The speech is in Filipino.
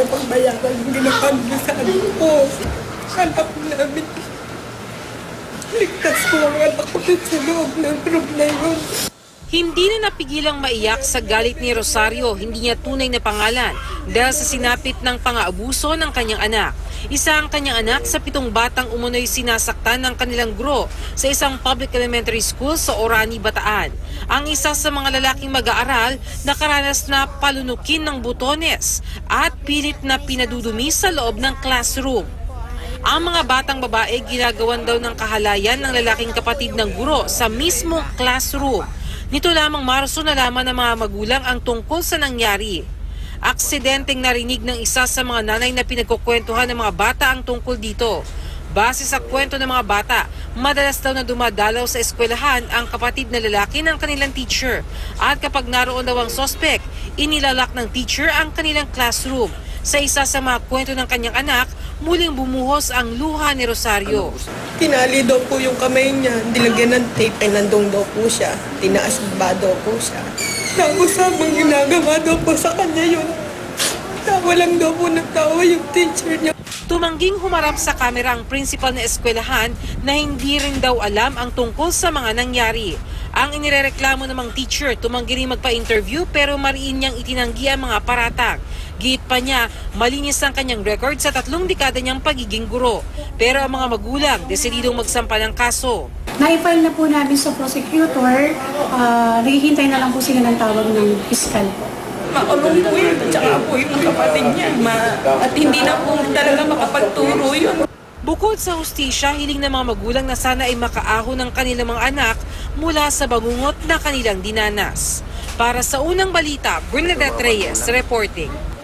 pagbayaran yung ginawa nila sa anak ko. Anak namin. Ligtas ko ang anak ko sa loob ng room na yun. Hindi na napigilang maiyak sa galit ni Rosario, hindi niya tunay na pangalan dahil sa sinapit ng pang-aabuso ng kanyang anak. Isa ang kanyang anak sa 7 batang umunoy sinasaktan ng kanilang guro sa isang public elementary school sa Orani, Bataan. Ang isa sa mga lalaking mag-aaral nakaranas na palunukin ng butones at pilit na pinadudumi sa loob ng classroom. Ang mga batang babae ginagawan daw ng kahalayan ng lalaking kapatid ng guro sa mismong classroom. Nito lamang Marso nalaman ng mga magulang ang tungkol sa nangyari. Aksidenteng narinig ng isa sa mga nanay na pinagkukwentuhan ng mga bata ang tungkol dito. Base sa kwento ng mga bata, madalas daw na dumadalaw sa eskwelahan ang kapatid na lalaki ng kanilang teacher. At kapag naroon daw ang suspect, inilalak ng teacher ang kanilang classroom. Sa isa sa mga kwento ng kanyang anak, muling bumuhos ang luha ni Rosario. Tinali daw po yung kamay niya, nilagyan ng tape ay nandong daw po siya. Tinaas ba daw po siya. Tapos habang ginagawa daw po sa kanya yun, tawa lang daw po nagtawa yung teacher niya. Tumangging humarap sa kamera ang principal na eskwelahan na hindi rin daw alam ang tungkol sa mga nangyari. Ang inirereklamo namang teacher tumanggi rin magpa-interview pero mariin niyang itinanggi ang mga paratang. Giit pa niya, malinis ang kanyang record sa 3 dekada niyang pagiging guro. Pero ang mga magulang, desididong magsampa ng kaso. Na-file na po namin sa prosecutor, naghihintay na lang po sila ng tawag ng piskal po. Makulong po yun, at saka po yung kapatid niya. At hindi na po talaga makapagturo yun. Bukod sa hustisya, hiling ng mga magulang na sana ay makaahon ng kanilang mga anak mula sa bangungot na kanilang dinanas. Para sa unang balita, Bernadette Reyes reporting.